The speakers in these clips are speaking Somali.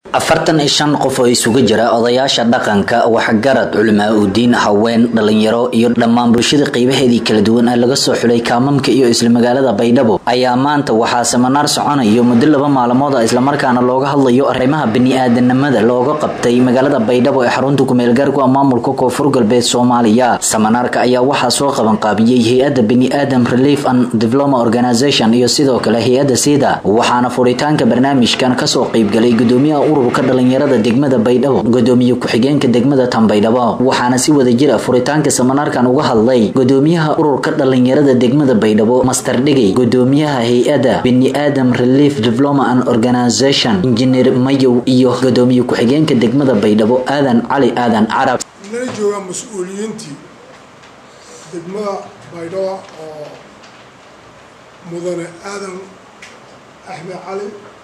45 qof oo isugu jira odayaasha dhaqanka waxgarad culimaa u diin haween dhalinyaro iyo dhammaan bulshada qaybaheedii kala duwan ee laga soo xulay kaamamka iyo isla magaalada Baydhabo ayaa maanta waxaa seminar soconayo muddo 2 maalmood ah isla markaana looga hadlayo arrimaha bini'aadanimada looga qabtay magaalada Baydhabo ee xarunta ku meel gaarka maamulka Koonfur Galbeed Soomaaliya. Seminarka ayaa waxaa soo qaban qaabiyay hay'adda Bini'aadam Relief and Development Organization iyo sidoo kale hay'adda SIDA waxaana furitaanka barnaamijkan ka soo qayb galay gudoomiyaha ururka dhalinyarada degmada Baydhabo gudoomiye ku-xigeenka degmada Baydhabo waxaana si wada jir ah furitaanka seminarkan uga hadlay gudoomiyaha ururka dhalinyarada degmada Baydhabo Master Dhigay gudoomiyaha hay'adda Bini'aadam Relief Development and Organization Engineer Mayow iyo gudoomiye ku-xigeenka degmada Baydhabo Aadan Cali Aadan Carab jooga mas'uuliyiintii degmada Baydhabo oo mudane Aadan Ahmed Cali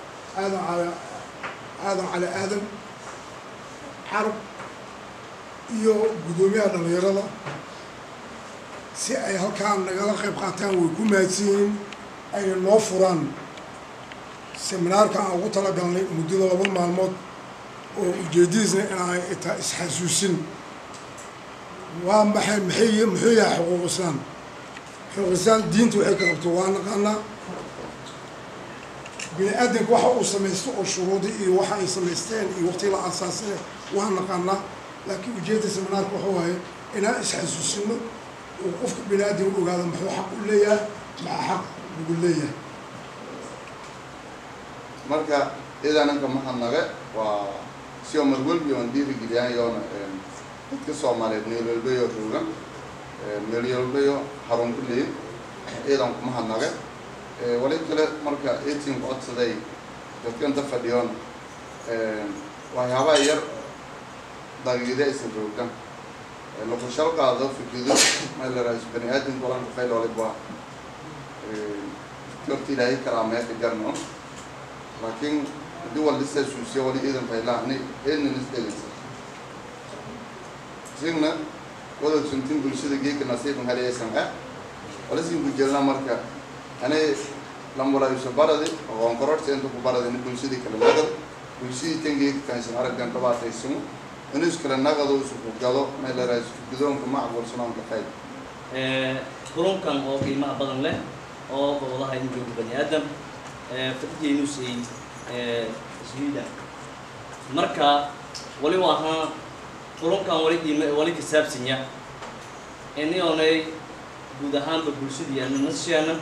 Aadan Carab iyo gudoomiyaha dhalinyarada si ay halkaan nagala qayb qaataan way ku mahadsiin ay noo furaan seminaarka aan ugu talagalnay muddo 2 maalmood oo ujeedadiisna inay isxasuusin waa maxay yahay xuquuq islaan diintu waxay ka qabto waa naqaanaa bini'aadanku waxa uu samaysto oo shuruudi iyo waxa ay samaysteen iyo waqti la aasaasay waa naqaanaa laakiin ujeedada seminaarka waxa waaye inaan isxasuusino oo qofka bini'aadanku ogaado muxuu xaq u leeyahay maxaa xaq ugu leeyahay marka idaanka maxanaga waa si umar walbi oo dhiirigeliyaan dadka Soomaaliyeed meel walba iyo ruugan meel walba iyo xarun ku leeyahay idaanku maxanaga wali kale marka eetiin qodsaday dadkan fadhiyoon waxyaabaha yar daqiiqada isu ruugan loo shalqaado fikido meel raas bani'aadam qolan ku fayl wali baa dadkii ilaahay karaamada garno laakiin duwal lisa suusiyo wali idan faylaani in nisdelis signa wada suntin bulshada geeka nasiib haleysan wala sin ku jirna marka أنا لما لا يسبرد أو أنكرت أنتو كبرد إن كل شيء كله نقد كل شيء تنجي كان سنعرف كان تبعت يسمو الناس كله نقد وسوق جالو ما لا رأي بدون كم معقول سلام كفاية. كلهم كان أو في ما بدن له أو والله هاي نجوم بني آدم فتجي نوسي زيادة مركا ولي واها كلهم كان ولي كسب سنيا إني أنا بدهان بقولشي يعني نسيانا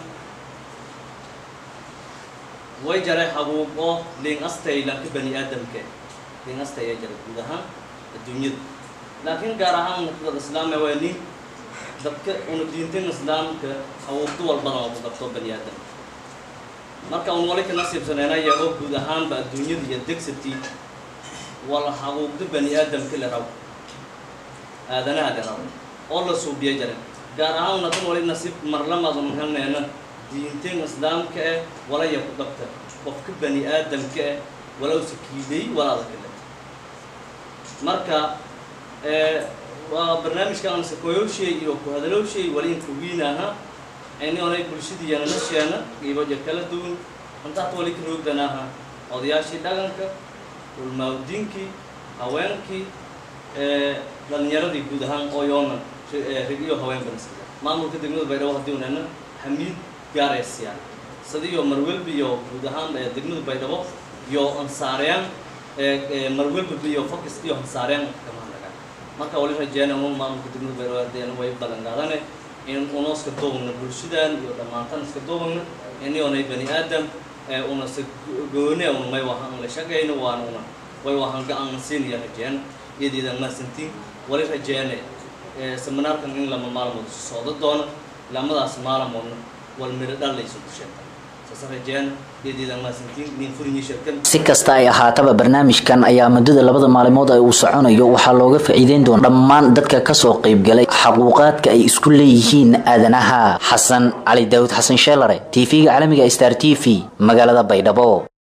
way jaray xabuuqo leen astay la bani aadamka leen astay jaray gudaha adduunyada laakiin gaar ahaan dadka islaamka weeyni dadka uu diinta islaamka xabuuqdo walba oo qabto bani aadam marka uu wali ka nasiibsanayna yago gudahaan ba adduunyada iyo degsati wala xabuuqdo bani aadamka la rabo aadanaha la rabo oo la soo biyo jaray gaar ahaan dadka wali nasiib marlamadan helnayna diinteen islaamka wala ya ku dabta qofka bani aadamka wala sakiiday wala kale marka waa barnaamijkan sakoyoshay iyo ku hadalowshay wali in kuwiinaha ayna oray bulshadiina nashana iyo kala duwan inta wali ka roogdanaha odayaashii dhaqanka ulmaawdiinki haweenki dhalinyaradii guud ahaan oo yoona rigiyo haween banasada maamulka degmada Baydhabo hadii uu xamiid gaaraysiyan sadiyo marwalbi iyo guud ahaan degmada Baydhabo iyo ansaariyaan marwalbi iyo focus iyo ansaariyaan kamaanaga marka wali rajeena oo maamulka degmada Baydhabo hadii way balan qaadane in unoska doobna bulshadan iyo dhamaantan iska doobna in ay bani aadam una goone oo may waxaan la shaqeeyno waana way waxaan gacan siinaya rajeen iyadida ma santiin wali rajeena seminarkan in lama maalmood soo doona lamadaas maalmood والمردال ليس بشرط سأسرجان يديدا ما سنتين من فرني شركة si kasta ay ahaataba barnaamijkan ayaa muddada 2 maalmood ay uu soconayo waxa looga faa'iideyn doonaa dhammaan dadka ka soo qayb galay xuquuqaadka ay isku leeyihiin aadanaha Xasan Cali Daawud Xasan Sheelare TV-ga caalamiga Star TV magaalada Baydhabo.